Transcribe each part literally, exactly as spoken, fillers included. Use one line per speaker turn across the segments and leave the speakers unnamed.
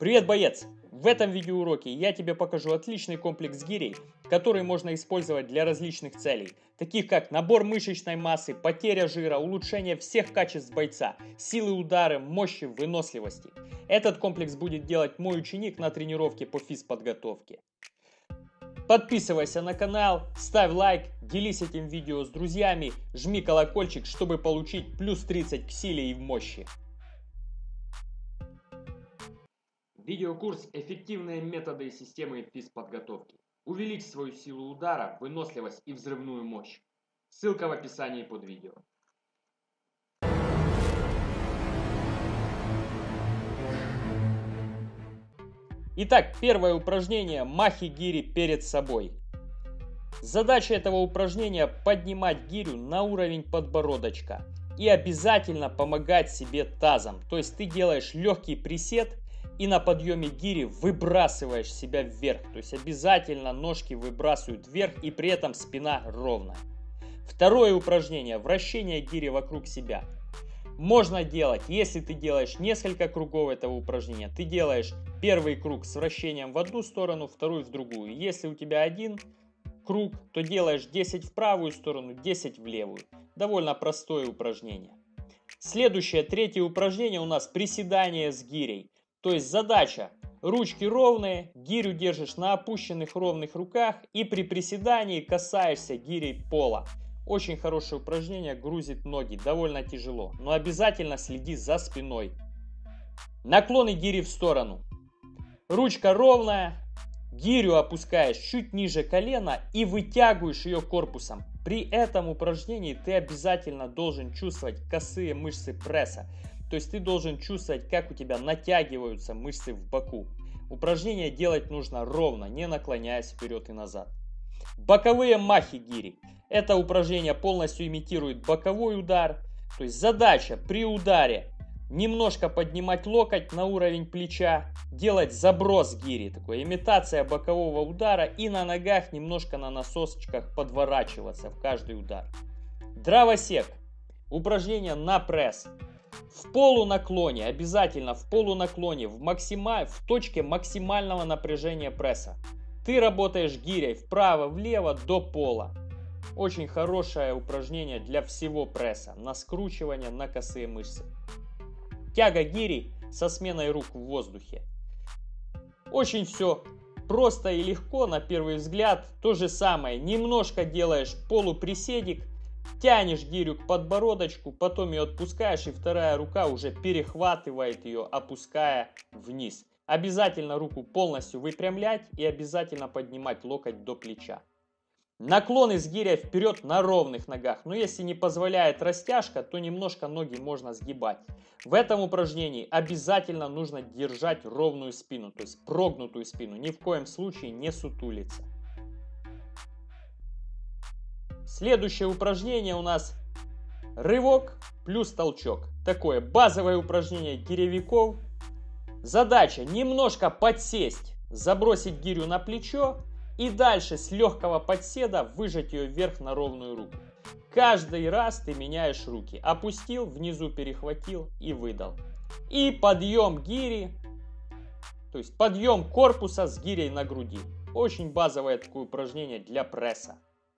Привет, боец! В этом видеоуроке я тебе покажу отличный комплекс гирей, который можно использовать для различных целей, таких как набор мышечной массы, потеря жира, улучшение всех качеств бойца, силы удара, мощи, выносливости. Этот комплекс будет делать мой ученик на тренировке по физподготовке. Подписывайся на канал, ставь лайк, делись этим видео с друзьями, жми колокольчик, чтобы получить плюс тридцать к силе и в мощи. Видеокурс «Эффективные методы и системы физподготовки». Увеличь свою силу удара, выносливость и взрывную мощь. Ссылка в описании под видео. Итак, первое упражнение – махи гири перед собой. Задача этого упражнения – поднимать гирю на уровень подбородочка и обязательно помогать себе тазом. То есть ты делаешь легкий присед и на подъеме гири выбрасываешь себя вверх. То есть обязательно ножки выбрасывают вверх и при этом спина ровная. Второе упражнение – вращение гири вокруг себя. Можно делать, если ты делаешь несколько кругов этого упражнения, ты делаешь первый круг с вращением в одну сторону, второй в другую. Если у тебя один круг, то делаешь десять в правую сторону, десять в левую. Довольно простое упражнение. Следующее, третье упражнение у нас приседание с гирей. То есть задача: ручки ровные, гирю держишь на опущенных ровных руках и при приседании касаешься гирей пола. Очень хорошее упражнение, грузит ноги, довольно тяжело, но обязательно следи за спиной. Наклоны гири в сторону. Ручка ровная, гирю опускаешь чуть ниже колена и вытягиваешь ее корпусом. При этом упражнении ты обязательно должен чувствовать косые мышцы пресса. То есть ты должен чувствовать, как у тебя натягиваются мышцы в боку. Упражнение делать нужно ровно, не наклоняясь вперед и назад. Боковые махи гири. Это упражнение полностью имитирует боковой удар. То есть задача при ударе немножко поднимать локоть на уровень плеча, делать заброс гири, такой имитация бокового удара, и на ногах немножко на носочках подворачиваться в каждый удар. Дровосек. Упражнение на пресс. В полунаклоне, обязательно в полунаклоне, в, максима... в точке максимального напряжения пресса. Ты работаешь гирей вправо-влево до пола. Очень хорошее упражнение для всего пресса, на скручивание, на косые мышцы. Тяга гири со сменой рук в воздухе. Очень все просто и легко на первый взгляд. То же самое, немножко делаешь полуприседик, тянешь гирю к подбородочку, потом ее отпускаешь, и вторая рука уже перехватывает ее, опуская вниз. Обязательно руку полностью выпрямлять и обязательно поднимать локоть до плеча. Наклоны с гирей вперед на ровных ногах. Но если не позволяет растяжка, то немножко ноги можно сгибать. В этом упражнении обязательно нужно держать ровную спину, то есть прогнутую спину. Ни в коем случае не сутулиться. Следующее упражнение у нас рывок плюс толчок. Такое базовое упражнение гиревиков. Задача: немножко подсесть, забросить гирю на плечо и дальше с легкого подседа выжать ее вверх на ровную руку. Каждый раз ты меняешь руки. Опустил, внизу перехватил и выдал. И подъем гири, то есть подъем корпуса с гирей на груди. Очень базовое такое упражнение для пресса.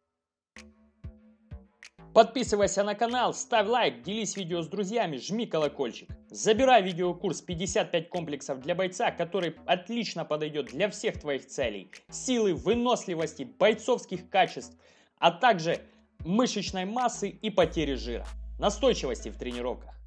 Подписывайся на канал, ставь лайк, делись видео с друзьями, жми колокольчик. Забирай видеокурс пятьдесят пять комплексов для бойца, который отлично подойдет для всех твоих целей. Силы, выносливости, бойцовских качеств, а также мышечной массы и потери жира. Настойчивости в тренировках.